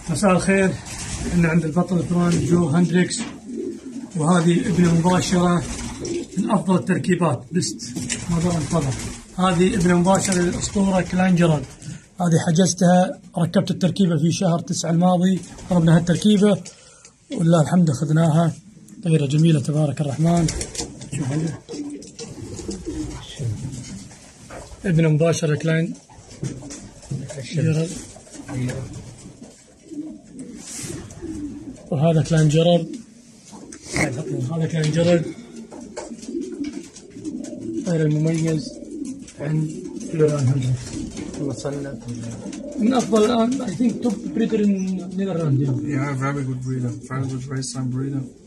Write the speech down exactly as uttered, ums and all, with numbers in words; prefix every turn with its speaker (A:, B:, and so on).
A: مساء الخير. احنا عند البطل الفرنسي جو هندريكس، وهذه ابنه مباشرة من أفضل التركيبات، بست مدر انتظر. هذه ابنه مباشرة للأسطورة كلاين جيرارد. هذه حجزتها، ركبت التركيبة في شهر تسعة الماضي، طلبنا هالتركيبة والله الحمد أخذناها. طيارة جميلة تبارك الرحمن. شوف هذا ابنه مباشرة كلاين جيرارد، وهذا كلاين جيرارد. هذا كلاين جيرارد غير المميز عند فلوران هندريكس.
B: مصنف
A: من افضل الان، I think top breeder in Netherlands.
B: Yeah, very good breeder, very good race and breeder.